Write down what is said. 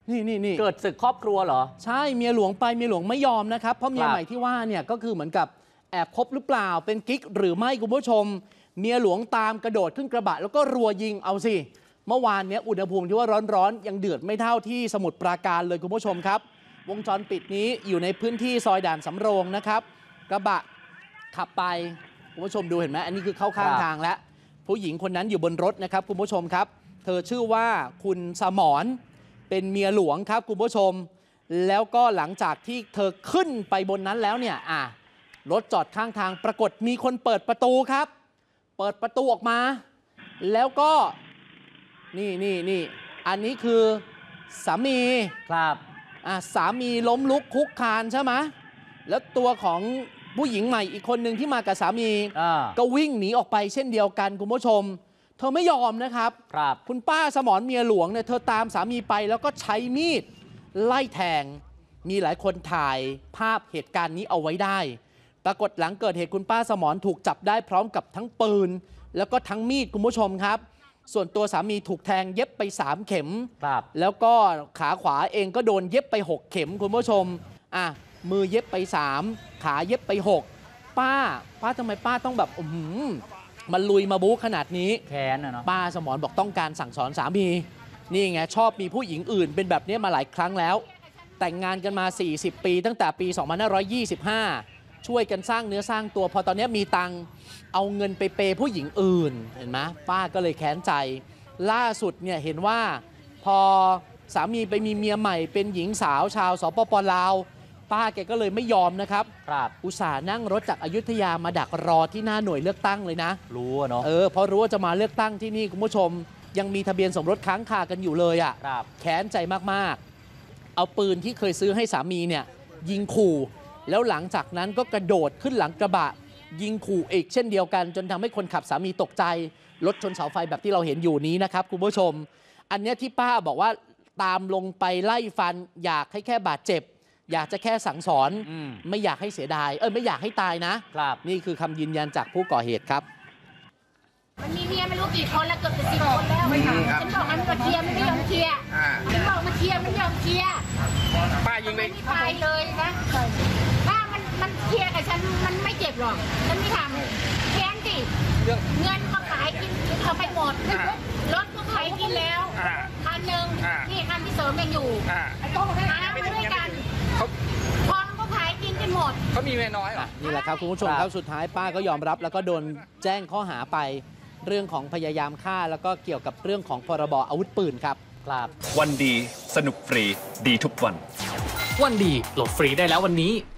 นี่เกิดศึกครอบครัวเหรอใช่เมียหลวงไปเมียหลวงไม่ยอมนะครับเพราะเมียใหม่ที่ว่าเนี่ยก็คือเหมือนกับแอบคบหรือเปล่าเป็นกิ๊กหรือไม่คุณผู้ชมเมียหลวงตามกระโดดขึ้นกระบะแล้วก็รัวยิงเอาสิเมื่อวานเนี้ยอุณหภูมิที่ว่าร้อนยังเดือดไม่เท่าที่สมุทรปราการเลยคุณผู้ชมครับวงจรปิดนี้อยู่ในพื้นที่ซอยด่านสำโรงนะครับกระบะขับไปคุณผู้ชมดูเห็นไหมอันนี้คือเข้าข้างทางแล้วผู้หญิงคนนั้นอยู่บนรถนะครับคุณผู้ชมครับเธอชื่อว่าคุณสมรเป็นเมียหลวงครับคุณผู้ชมแล้วก็หลังจากที่เธอขึ้นไปบนนั้นแล้วเนี่ยรถจอดข้างทางปรากฏมีคนเปิดประตูครับเปิดประตูออกมาแล้วก็นี่อันนี้คือสามีครับสามีล้มลุกคุกคานใช่ไหมแล้วตัวของผู้หญิงใหม่อีกคนหนึ่งที่มากับสามีก็วิ่งหนีออกไปเช่นเดียวกันคุณผู้ชมเธอไม่ยอมนะครับคุณป้าสมรเมียหลวงเนี่ยเธอตามสามีไปแล้วก็ใช้มีดไล่แทงมีหลายคนถ่ายภาพเหตุการณ์นี้เอาไว้ได้ปรากฏหลังเกิดเหตุคุณป้าสมรถูกจับได้พร้อมกับทั้งปืนแล้วก็ทั้งมีดคุณผู้ชมครับส่วนตัวสามีถูกแทงเย็บไป3 เข็มแล้วก็ขาขวาเองก็โดนเย็บไป6 เข็มคุณผู้ชมมือเย็บไป3ขาเย็บไป6ป้าทำไมป้าต้องแบบมันลุยมาบู๊ขนาดนี้แค้นเนาะป้าสมรบอกต้องการสั่งสอนสามีนี่ไงชอบมีผู้หญิงอื่นเป็นแบบนี้มาหลายครั้งแล้วแต่งงานกันมา40 ปีตั้งแต่ปี2525ช่วยกันสร้างเนื้อสร้างตัวพอตอนนี้มีตังเอาเงินไปเปย์ผู้หญิงอื่นเห็นไหมป้าก็เลยแค้นใจล่าสุดเนี่ยเห็นว่าพอสามีไปมีเมียใหม่เป็นหญิงสาวชาวสปป.ลาวป้าแกก็เลยไม่ยอมนะครับอุตส่าห์นั่งรถจากอยุธยามาดักรอที่หน้าหน่วยเลือกตั้งเลยนะรู้เนาะเพราะรู้ว่าจะมาเลือกตั้งที่นี่คุณผู้ชมยังมีทะเบียนสมรสค้างคากันอยู่เลยแค้นใจมากๆเอาปืนที่เคยซื้อให้สามีเนี่ยยิงขู่แล้วหลังจากนั้นก็กระโดดขึ้นหลังกระบะยิงขู่อีกเช่นเดียวกันจนทำให้คนขับสามีตกใจรถชนเสาไฟแบบที่เราเห็นอยู่นี้นะครับคุณผู้ชมอันนี้ที่ป้าบอกว่าตามลงไปไล่ฟันอยากให้แค่บาดเจ็บอยากจะแค่สั่งสอนไม่อยากให้เสียดายไม่อยากให้ตายนะครับนี่คือคำยืนยันจากผู้ก่อเหตุครับมันมีเมียไม่รู้กี่คนแล้วเกือบจะ10 คนแล้วฉันบอกมันมาเคลียร์มันไม่ยอมเคลียร์ฉันบอกมาเคลียร์มันไม่ยอมเคลียร์ป้ายิงเลยไม่ตายเลยนะป้ามันเคลียร์กับฉันมันไม่เจ็บหรอกฉันไม่ทำแค้นสิเงินก็ขายกินเอาไปหมดรถก็ขายกินแล้วคันหนึ่งนี่คันที่เสริมยังอยู่หามาด้วยกันทองก็ขายกินกันหมดเขามีเมียน้อยนี่แหละครับคุณผู้ชมครับสุดท้ายป้าก็ยอมรับแล้วก็โดนแจ้งข้อหาไปเรื่องของพยายามฆ่าแล้วก็เกี่ยวกับเรื่องของพรบอาวุธปืนครับวันดีสนุกฟรีดีทุกวันวันดีโหลดฟรีได้แล้ววันนี้